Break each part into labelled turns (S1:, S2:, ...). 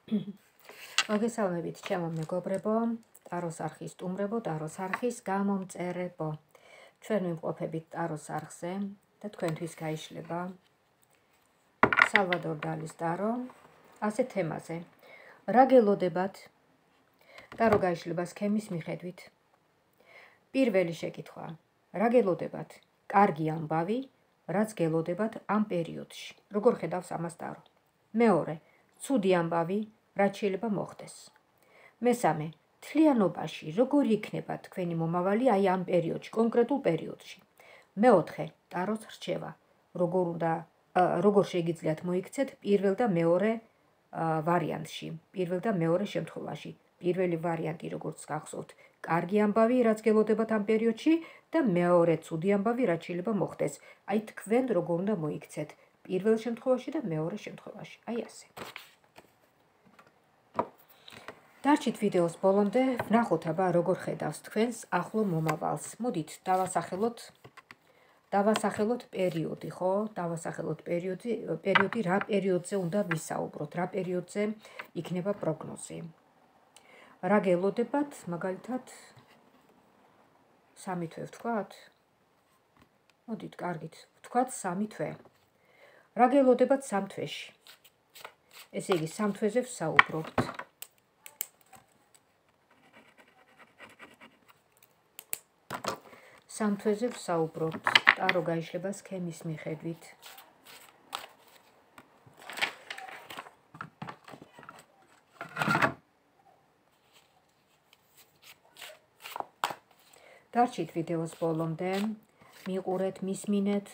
S1: მოგესალმებით ჩემო მეგობრებო, ტაროს არხის სტუმრებო, ტაროს არხის გამომწერებო. ჩვენ ვიმყოფებით ტაროს არხზე და თქვენთვის გაიშლება სალვადორ დალის ტარო ასე თემაზე. რა გელოდებათ? ტარო გაიშლება სქემის მიხედვით. პირველი შეკითხვა. რა გელოდებათ? კარგი ამბავი, რაც გელოდებათ ამ პერიოდში. როგორ ხედავს ამას ტარო? მეორე, ცუდი ამბავი, რაც შეიძლება მოხდეს. მესამე, თლიანობაში როგორ იქნება თქვენი მომავალი აი ამ პერიოდში, კონკრეტულ პერიოდში. მეოთხე, ტაროს რჩევა. როგორ შეგიძლიათ მოიქცეთ პირველ და მეორე ვარიანტში, პირველ და მეორე შემთხვევაში. პირველი ვარიანტი, როგორც გახსოვთ, კარგი ამბავი, რაც გელოდებათ ამ პერიოდში და მეორე ცუდი ამბავი, რაც შეიძლება მოხდეს. აი თქვენ როგორ უნდა მოიქცეთ პირველ შემთხვევაში და მეორე შემთხვევაში. აი ასე. დარჩით ვიდეოს ბოლომდე, ვნახოთ აბა როგორ ხედავს თქვენს ახლო მომავალს. მოდით დავასახელოთ პერიოდი, ხო? დავასახელოთ პერიოდი, რა პერიოდზე უნდა ვისაუბროთ, რა პერიოდზე იქნება პროგნოზი. რა გელოდებათ, მაგალითად, 3 თვე ვთქვათ? მოდით, კარგით, ვთქვათ 3 თვე. რა გელოდებათ 3 თვეში? ესე იგი, 3 თვეზე ვსაუბრობთ. სამ თვეზე ვსაუბრობთ, ტარო გაიშლება სქემის მიხედვით. დარჩით ვიდეოს ბოლომდე, მიყურეთ, მისმინეთ.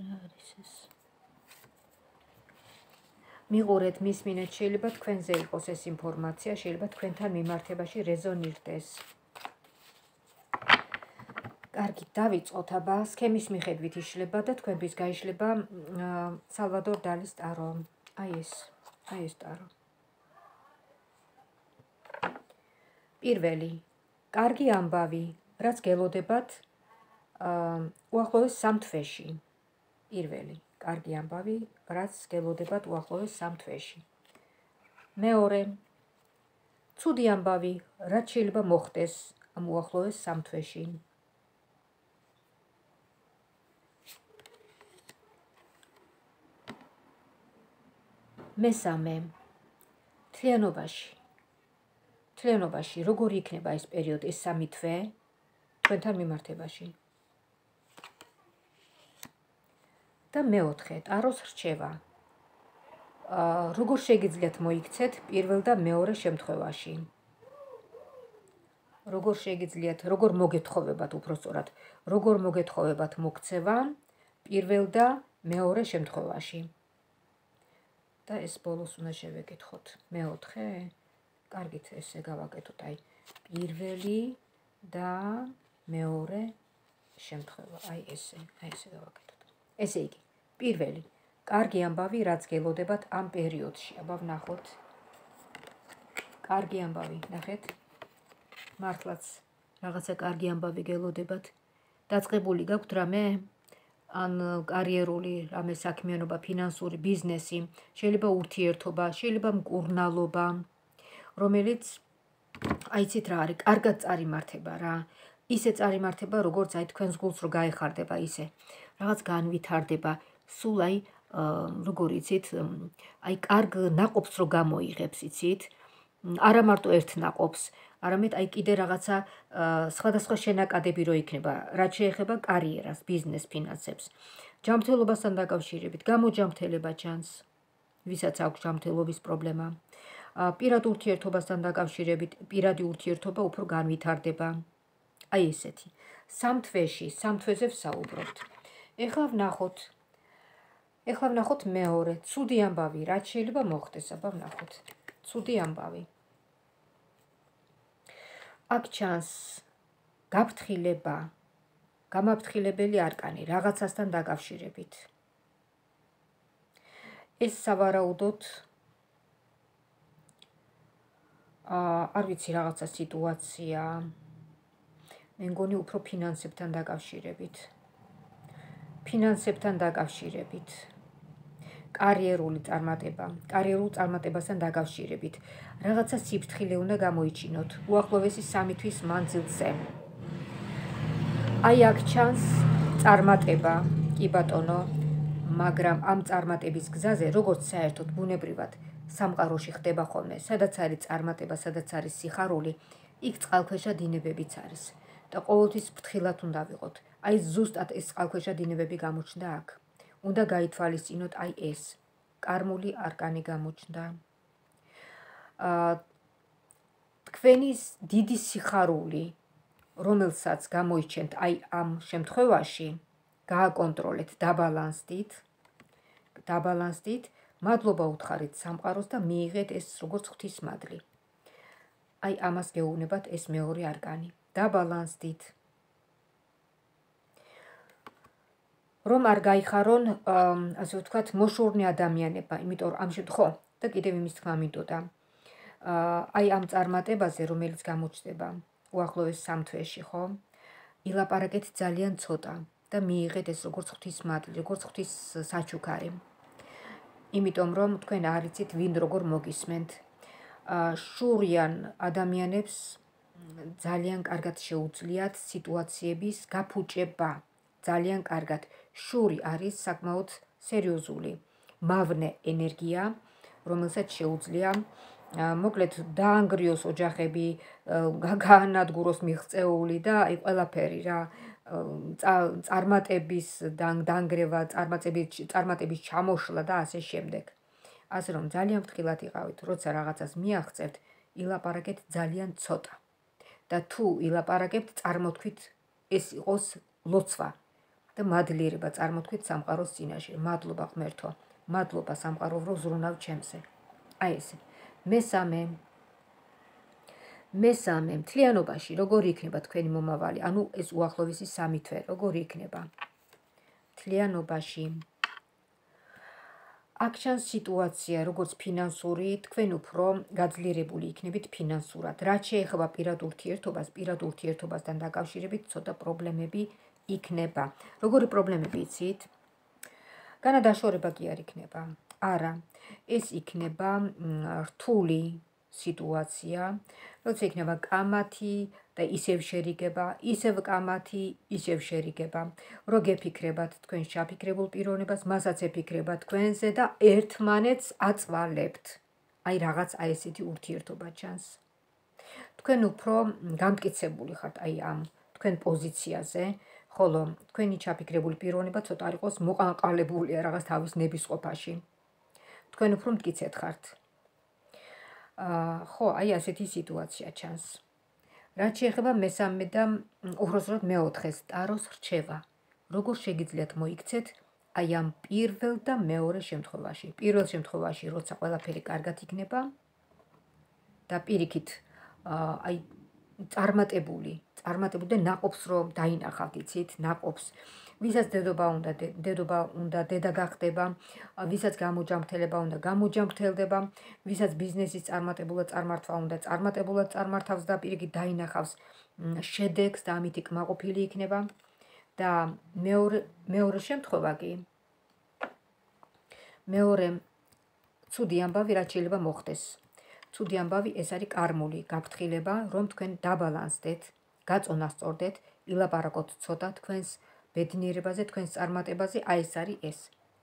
S1: მიყურეთ, მისმინეთ, შეიძლება თქვენზე იყოს ეს ინფორმაცია, შეიძლება თქვენთან მიმართებაში რეზონირდეს. კარგი, დავიწყოთ აბა, სქემის მიხედვით იშლება და თქვენთვის გაიშლება სალვადორ დალის ტარო. აი ეს ტარო. პირველი, კარგი ამბავი, რაც გელოდებათ უახლოეს 3 თვეში. პირველი, კარგი ამბავი, რაც გელოდებათ უახლოეს 3 თვეში. მეორე, ცუდი ამბავი, რაც შეიძლება მოხდეს ამ უახლოეს 3 თვეში. მესამე, თლიანობაში როგორ იქნება ეს პერიოდი, ეს 3 თვე თქვენთან მიმართებაში. და მეოთხე, ტაროს რჩევა. როგორ შეგიძლიათ მოიქცეთ პირველ და მეორე შემთხვევაში. როგორ მოგეთხოვებათ უბრალოდ, როგორ მოგეთხოვებათ მოქცევა პირველ და მეორე შემთხვევაში. და ეს ბოლოს უნდა შევეკითხოთ. მეოთხე, კარგით, ესე გავაკეთოთ, აი, პირველი და მეორე შემთხვევა, აი ესე გავაკეთოთ. ესე იგი, პირველი, კარგი ამბავი, რაც გელოდებათ ამ პერიოდში. აბა ვნახოთ. კარგი ამბავი, ნახეთ. მართლაც რაღაცა კარგი ამბავი გელოდებათ. დაწყებული გაქვთ რამე? ან კარიერული, რამე საქმიანობა, ფინანსური, ბიზნესი, შეიძლება ურთიერთობა, შეიძლება მკურნალობა, რომელიც აიცით რა არის, კარგად წარიმართება რა. ისე წარიმართება, როგორც აი თქვენს გულს რო გაეხარდება ისე. რაღაც განვითარდება, სულ აი როგორ იცით, აი კარგ ნაყოფს რო გამოიღებს, იცით? არა მარტო ერთ ნაყოფს, არამედ აი კიდე რაღაცა სხვადასხვა შენაკადები რო იქნება, რაც შეეხება კარიერას, ბიზნეს, ფინანსებს. ჯანმრთელობასთან დაკავშირებით, გამოჯანმრთელება ჩანს, ვისაც აქვს ჯანმრთელობის პრობლემა. პირად ურთიერთობასთან დაკავშირებით, პირადი ურთიერთობა უფრო განვითარდება. აი ესეთი. 3 თვეზე ვსაუბრობთ. ეხლა ვნახოთ მეორე, ცუდი ამბავი, რაც შეიძლება მოხდეს, აბა ვნახოთ. ცუდი ამბავი. აქ ჩანს გაფრთხილება, გამაფრთხილებელი არკანი რაღაცასთან დაკავშირებით. ეს სავარაუდოდ არ ვიცი, რაღაცა სიტუაცია, მე მგონი უფრო ფინანსებთან დაკავშირებით. კარიერული წარმატება, კარიერულ წარმატებასთან დაკავშირებით. Რაღაცა სიფრთხილე უნდა გამოიჩინოთ უახლოესი 3 თვის მანძილზე. აი აქ ჩანს წარმატება, კი ბატონო, მაგრამ ამ წარმატების გზაზე, როგორც საერთოდ ბუნებრივად სამყაროში ხდება ხოლმე, სადაც არის წარმატება, სადაც არის სიხარული, იქ წყალქვეშა დინებებიც არის. და ყოველთვის ფრთხილად უნდა ვიყოთ. აი ზუსტად ეს წყალქვეშა დინებები გამოჩნდა აქ. უნდა გაითვალისწინოთ აი ეს. კარმული არკანი გამოჩნდა. თქვენი დიდი სიხარული, რომელსაც გამოიჩენთ აი ამ შემთხვევაში, გააკონტროლეთ, დაბალანსდით, მადლობა უთხარით სამყაროს და მიიღეთ ეს როგორც ღვთისმადლი. აი ამას გეუბნებათ ეს მეორე არკანი. დაბალანსდით. რომ არ გაიხარონ, ასე ვთქვათ, მოშორნე ადამიანება, იმიტომ რომ ამ შემთხვევაში და კიდევ იმის თქმა მინდოდა. აი ამ წარმატებაზე, რომელიც გამოჩნდება უახლოეს 3 თვეში, ხო? ილაპარაკეთ ძალიან ცოტა და მიიღეთ ეს როგორც ღვთისმადლი, როგორც ღვთის საჩუქარი. იმიტომ რომ თქვენ არ იცით ვინ როგორ მოგისმენთ. შურიან ადამიანებს ძალიან კარგად შეუძლიათ სიტუაციების გაფუჭება. ძალიან კარგად. შური არის საკმაოდ სერიოზული, მავნე ენერგია, რომელსაც შეუძლია მოკლედ დაანგრიოს ოჯახები, გაანადგუროს მიღწეული და აი ყველაფერი რა, წარმატების დანგრევა, წარმატების ჩამოშლა და ასე შემდეგ. ასე რომ ძალიან ფრთხილად იყავით, როცა რაღაცას მიაღწევთ, ილაპარაკეთ ძალიან ცოტა. და თუ ილაპარაკებთ, წარმოთქვით ეს იყოს ლოცვა და მადლიერება წარმოთქვით სამყაროს წინაშე. მადლობა ღმერთო, მადლობა სამყარო, რომ ზრუნავ ჩემზე. აი ესე. მესამე, მთლიანობაში როგორი იქნება თქვენი მომავალი, ანუ ეს უახლოესი 3 თვე, როგორი იქნება? მთლიანობაში. აქ ჩანს სიტუაცია, როგორც ფინანსური, თქვენ უფრო გაძლიერებული იქნებით ფინანსურად. რაც შეეხება პირად ურთიერთობასთან დაკავშირებით, ცოტა პრობლემები იქნება. როგორი პრობლემები იცით? განადაშორება კი არ იქნება. არა, ეს იქნება რთული სიტუაცია, როცა იქნება კამათი და ისევ შერიგება, ისევ კამათი, ისევ შერიგება. რო გეფიქრებათ თქვენ შაფიქრებულ პიროვნებას, მასაც ეფიქრება თქვენზე და ერთმანეთს აწვალებთ. აი რაღაც აი ესეთი ურთიერთობა ჩანს. თქვენ უფრო გამტკიცებული ხართ აი ამ თქვენ პოზიციაზე, ხოლო თქვენი ჩაფიქრებული პიროვნება ცოტა არ იყოს მოყანყალებულია რაღაც თავის ნებისყოფაში. თქვენ უფრო მტკიცეთ ხართ. ხო, აი ასეთი სიტუაცია ჩანს. რაც შეეხება მესამე და უბრალოდ მეოთხეს, ტაროს რჩევა. როგორ შეგიძლიათ მოიქცეთ აი ამ პირველ და მეორე შემთხვევაში. პირველ შემთხვევაში, როცა ყველაფერი კარგად იქნება და პირიქით აი წარმატებული და ნაყოფს რომ დაინახავთ, იცით, ნაყოფს. ვისაც დედობა უნდა, დედა გახდება, ვისაც გამოჯამრთელება უნდა, გამოჯამრთელდება, ვისაც ბიზნესის წარმატებულად წარმართვა უნდა, წარმატებულად წარმართავს და პირიქით დაინახავს შედეგს და ამით კმაყოფილი იქნება. და მეორე შემთხვევა კი, მეორე ცუდი ამბავი რაც შეიძლება მოხდეს. ცუდი ამბავი ეს არის კარმული გაფრთხილება, რომ თქვენ დაბალანსდეთ, გაწონასწორდეთ, ილაპარაკოთ ცოტა თქვენს ბედნიერებაზე, თქვენს წარმატებაზე, აი ეს არის ეს.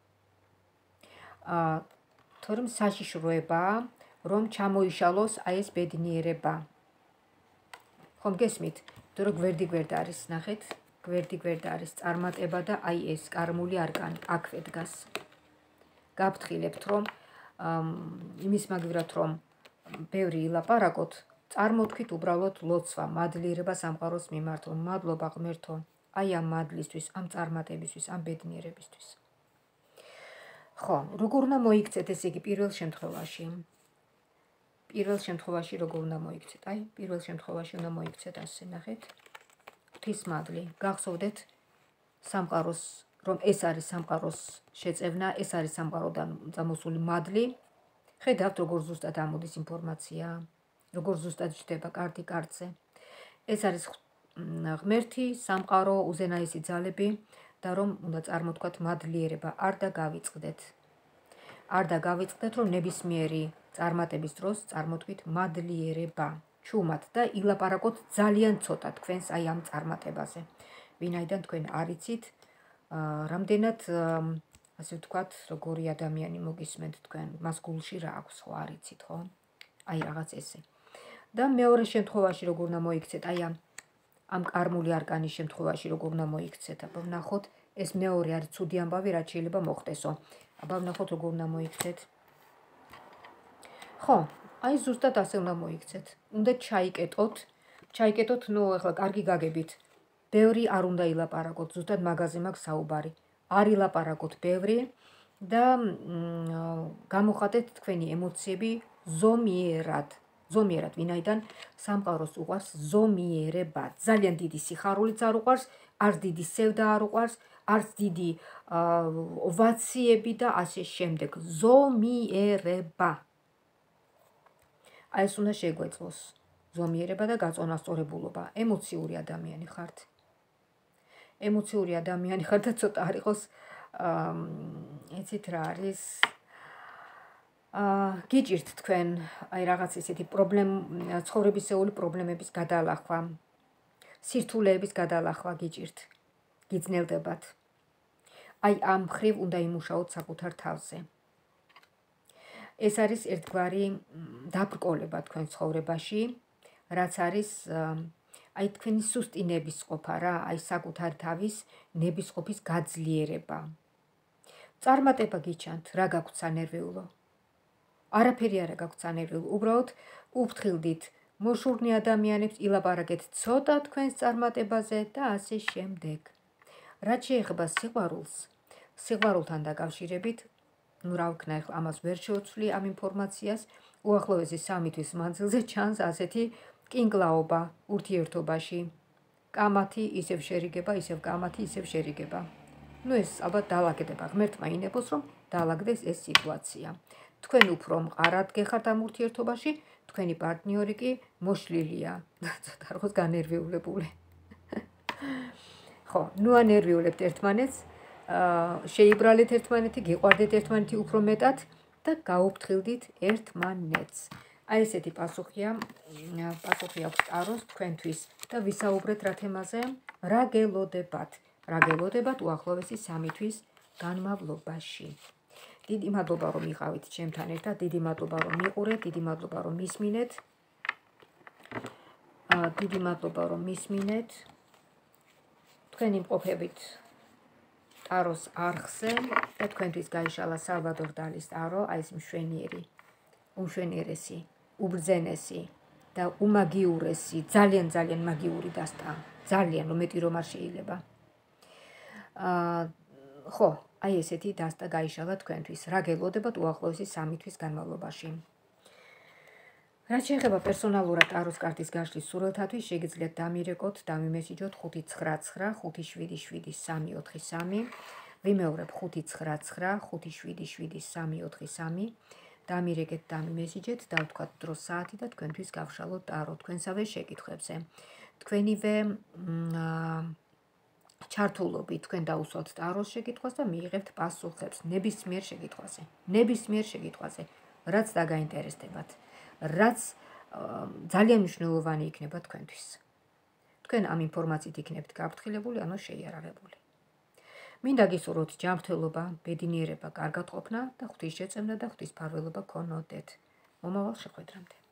S1: თორემ საშიშროებაა, რომ ჩამოიშალოს აი ეს ბედნიერება. ხომ გესმით? იმიტომ რომ გვერდი არის, ნახეთ, გვერდი არის წარმატება და აი ეს კარმული არკანი აქვე დგას. გაფრთხილებთ, რომ იმის მაგივრად რომ ბევრი ილაპარაკოთ, წარმოთქვით უბრალოდ ლოცვა, მადლიერება სამყაროს მიმართ, რომ მადლობა ღმერთო, აი ამ მადლისთვის, ამ წარმატებისთვის, ამ ბედნიერებისთვის. ხო, როგორ უნდა მოიქცეთ ესე იგი პირველ შემთხვევაში? პირველ შემთხვევაში როგორ უნდა მოიქცეთ? აი, პირველ შემთხვევაში უნდა მოიქცეთ ასე, ნახეთ. ღვთისმადლი, გახსოვდეთ სამყაროს, რომ ეს არის სამყაროს შეწევნა, ეს არის სამყაროდან წამოსული მადლი. ხედავთ, როგორ ზუსტად ამოდის ინფორმაცია, როგორ ზუსტად ჯდება კარტი კარტზე. ეს არის ღმერთი, სამყარო, უზენაესი ძალები და რომ უნდა წარმოთქვათ მადლიერება, არ და გავიწყდეთ. არ დაგავიწყდეთ, რომ ნებისმიერი წარმატების დროს წარმოთქვით მადლიერება, ჩუმად და ილაპარაკოთ ძალიან ცოტა თქვენს აი ამ წარმატებაზე. ვინაიდან თქვენ არ იცით, რამდენად ასე ვთქვათ, როგორი ადამიანი მოგისმენთ თქვენ, მას გულში რა აქვს, ხო არ იცით, ხო? აი რაღაც ესე. და მეორე შემთხვევაში როგორ უნდა მოიქცეთ, აი ამ კარმული არკანის შემთხვევაში როგორ უნდა მოიქცეთ, აბა ვნახოთ, ეს მეორე არის ცუდი ამბავი, რაც შეიძლება მოხდესო. აბა ვნახოთ როგორ უნდა მოიქცეთ. ხო, აი ზუსტად ასე უნდა მოიქცეთ. უნდა ჩაიკეტოთ, ნუ ახლა კარგი გაგებით. ბევრი არ უნდა ილაპარაკოთ, ზუსტად მაგაზე მაქვს საუბარი. არ ილაპარაკოთ ბევრი და გამოხატეთ თქვენი ემოციები ზომიერად, ვინაიდან სამყაროს უყვარს ზომიერება. ძალიან დიდი სიხარულიც არ უყვარს, არც დიდი სევდა არ უყვარს, არც დიდი ოვაციები და ასე შემდეგ. ზომიერება. აი ეს უნდა შეგვეძლოს. ზომიერება და გაწონასწორებულობა. ემოციური ადამიანი ხართ. ემოციური ადამიანი ხართ და ცოტა არ იყოს, იცით რა არის, გიჭირთ თქვენ აი რაღაც ისეთი ცხოვრებისეული პრობლემების გადალახვა, სირთულეების გადალახვა გიჭირთ, გიძნელდებათ. აი ამ მხრივ უნდა იმუშაოთ საკუთარ თავზე. ეს არის ერთგვარი დაბრკოლება თქვენ ცხოვრებაში, რაც არის აი თქვენი სუსტი ნებისყოფა რა, აი საკუთარ თავის ნებისყოფის გაძლიერება. წარმატება გიჩანთ, რა გაქვთ სანერვიულო? არაფერი არა გაქვთ სანერვიულო, უბრალოდ უფრთხილდით მოშურნე ადამიანებს, ილაპარაკეთ ცოტა თქვენს წარმატებაზე და ასე შემდეგ. რაც შეეხება სიყვარულს, სიყვარულთან დაკავშირებით, ნუ რა ვქნა, ახლა ამას ვერ შევცვლი ამ ინფორმაციას, უახლოესი 3 თვის მანძილზე ჩანს ასეთი კინკლაობა ურთიერთობაში. კამათი ისევ შერიგება, ისევ კამათი ისევ შერიგება. ნუ ეს ალბათ დაალაგდება, ღმერთმა ინებოს, რომ დაალაგდეს ეს სიტუაცია. თქვენ უფრო მყარად გეხართ ამ ურთიერთობაში, თქვენი პარტნიორი კი მოშლილია, ცოტა როგორც განერვიულებული. ხო, ნუ ანერვიულებთ ერთმანეთს, შეიბრალეთ ერთმანეთი, გიყვარდეთ ერთმანეთი უფრო მეტად და გაუფრთხილდით ერთმანეთს. აი ესეთი პასუხი აქვს ტაროს თქვენთვის და ვისაუბრეთ რა თემაზე? რა გელოდებათ უახლოესი 3 თვის განმავლობაში. დიდი მადლობა რომ იყავით ჩემთან ერთად, დიდი მადლობა რომ მიყურეთ, დიდი მადლობა რომ მისმინეთ. თქვენი მყოფებით ტაროს არხზე და თქვენთვის გაიშალა სალვადორ დალის ტარო, აი ეს უმშვენიერესი, უბრძენესი და უმაგიურესი, ძალიან ძალიან მაგიური დასტა, ძალიან მეტი რომ არ შეიძლება. ხო, აი ესეთი დასტა გაიშალა თქვენთვის. რა გელოდებათ უახლოესი 3 თვის განმავლობაში. რაც შეეხება პერსონალურად ტაროს კარტის გაშლის სურვილთათვის, შეგიძლიათ დამირეკოთ, დამიმესიჯოთ 599777343. ვიმეორებ 599577343. დამირეკეთ, დამიმესიჯეთ, დავთქვათ დრო საათი და თქვენთვის გავშალოთ ტარო თქვენსავე შეკითხვებზე. თქვენივე ჩართულობით თქვენ დაუსვათ ტაროს შეკითხვას და მიიღებთ პასუხებს ნებისმიერ შეკითხვაზე, რაც დაგაინტერესდებათ, რაც ძალიან მნიშვნელოვანი იქნება თქვენთვის. თქვენ ამ ინფორმაციით იქნებთ გაფრთხილებული, ანუ შეიარაღებული. მინდა გისურვოთ ჯანმრთელობა, ბედნიერება, კარგად ყოფნა და ღვთისშეწევნა და ღვთისმფარველობა გქონოდეთ. მომავალ შეხვედრამდე.